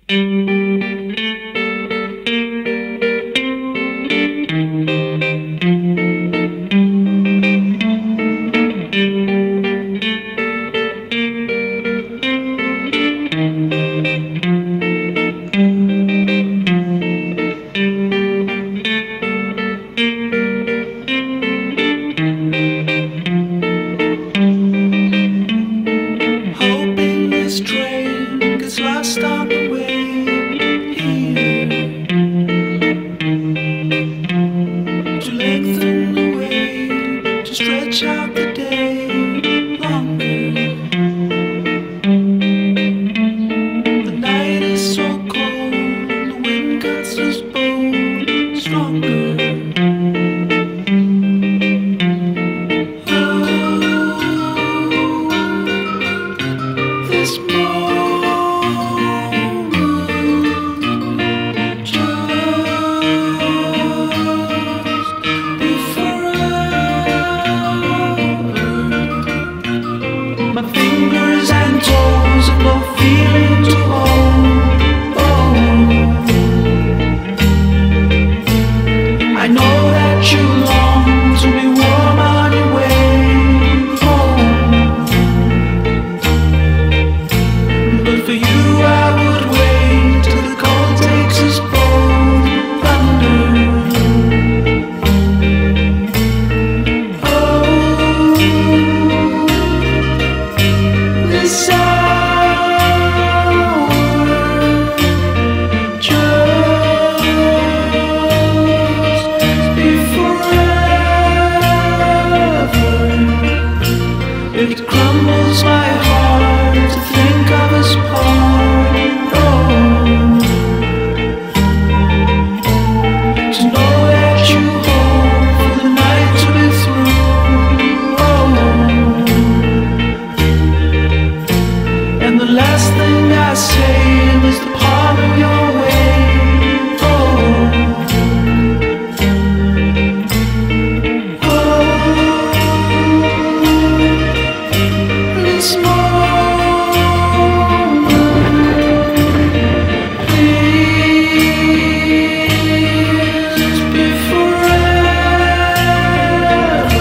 Hoping this train gets lost on the way here, to lengthen the way, to stretch out the day longer. The night is so cold, the wind cuts us both stronger. This moment just be forever. My fingers and toes have no feeling to hold. I know that you long to be warm on your way home. But for you I would wait till the cold takes us both under. Oh, this hour just be forever. It crumbles my heart to think of us part. Oh, to know that you hope for the night to be through. Oh, and the last thing I say is the palm of your wave. Oh, this moment, please be forever.